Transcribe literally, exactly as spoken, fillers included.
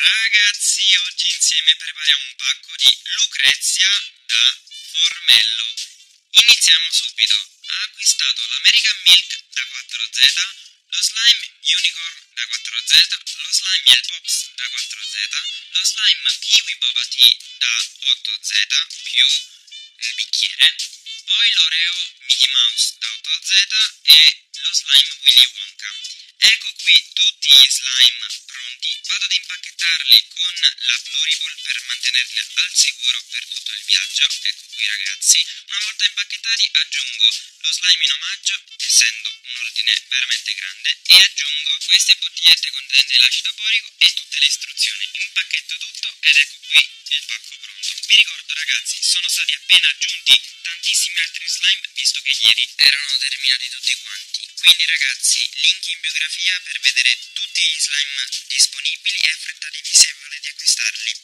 Ragazzi, oggi insieme prepariamo un pacco di Lucrezia da Formello. Iniziamo subito. Ha acquistato l'American Milk da quattro Z, lo Slime Unicorn da quattro Z, lo Slime Miel Pops da quattro Z, lo Slime Kiwi Boba Tea da otto Z più il bicchiere, poi l'Oreo Mickey Mouse da otto Z e lo Slime Willy Wonka. Ecco qui tutti gli slime pronti, vado ad impacchettarli con la Pluriball per mantenerli al sicuro per tutto il viaggio. Ecco qui ragazzi, una volta impacchettati aggiungo lo slime in omaggio, essendo un ordine veramente grande, e aggiungo queste bottigliette contenenti l'acido borico e tutte le istruzioni. Impacchetto tutto ed ecco qui il pacco pronto. Vi ricordo ragazzi, sono stati appena aggiunti tantissimi altri slime visto che ieri erano terminati tutti quanti. Quindi ragazzi, link in biografia per vedere tutti gli slime disponibili e affrettatevi se volete acquistarli.